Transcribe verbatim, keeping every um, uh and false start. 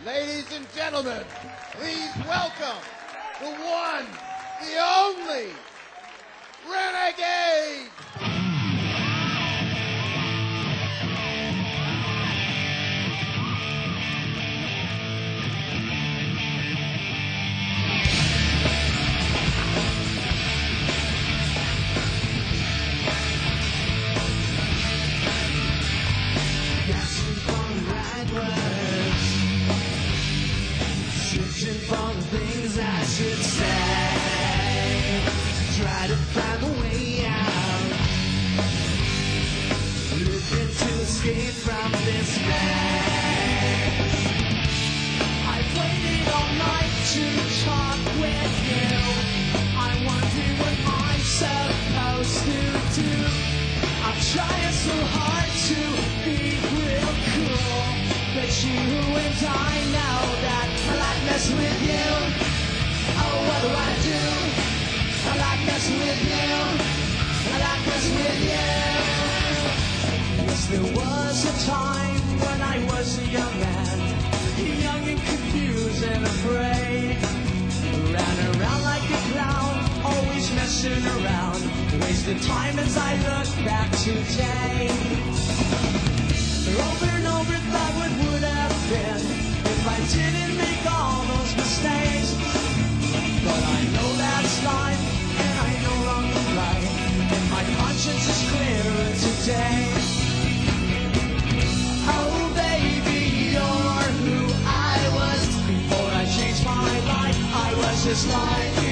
Ladies and gentlemen, please welcome the one, the only, Renegade! Searching for the things I should say, try to find a way out, looking to escape from this mess. I've waited all night to talk with you. I'm wondering what I'm supposed to do. I'm trying so hard to be real cool, but you and I know that I like messing with you. Oh, what do I do? I like messing with you. I like messing with you. Yes, there was a time when I was a young man, young and confused and afraid. Ran around like a clown, always messing around, wasted time as I look back today. Over and over thought what would have been if I didn't make all those mistakes. But I know that's life, and I know wrong and right, and my conscience is clearer today. Oh baby, you're who I was before I changed my life. I was just like